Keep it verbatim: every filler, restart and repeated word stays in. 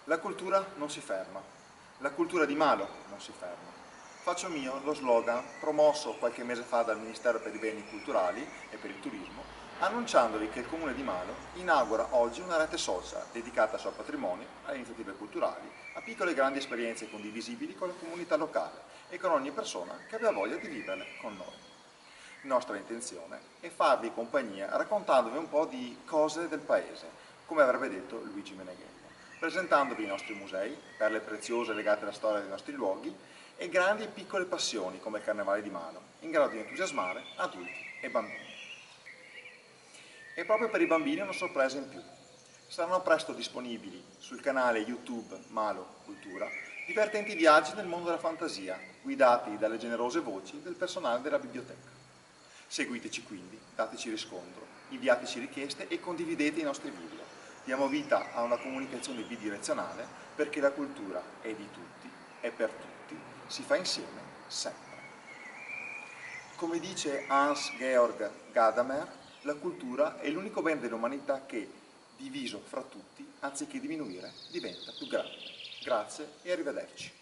La cultura non si ferma, la cultura di Malo non si ferma. Faccio mio lo slogan promosso qualche mese fa dal Ministero per i Beni Culturali e per il Turismo, annunciandovi che il Comune di Malo inaugura oggi una rete social dedicata al suo patrimonio, alle iniziative culturali, a piccole e grandi esperienze condivisibili con la comunità locale e con ogni persona che abbia voglia di viverle con noi. Nostra intenzione è farvi compagnia raccontandovi un po' di cose del paese, come avrebbe detto Luigi Meneghello, presentandovi i nostri musei, perle preziose legate alla storia dei nostri luoghi e grandi e piccole passioni come il Carnevale di Malo, in grado di entusiasmare adulti e bambini. E proprio per i bambini una sorpresa in più. Saranno presto disponibili sul canale YouTube Malo Cultura divertenti viaggi nel mondo della fantasia, guidati dalle generose voci del personale della biblioteca. Seguiteci quindi, dateci riscontro, inviateci richieste e condividete i nostri video. Diamo vita a una comunicazione bidirezionale perché la cultura è di tutti, è per tutti, si fa insieme, sempre. Come dice Hans-Georg Gadamer, la cultura è l'unico bene dell'umanità che, diviso fra tutti, anziché diminuire, diventa più grande. Grazie e arrivederci.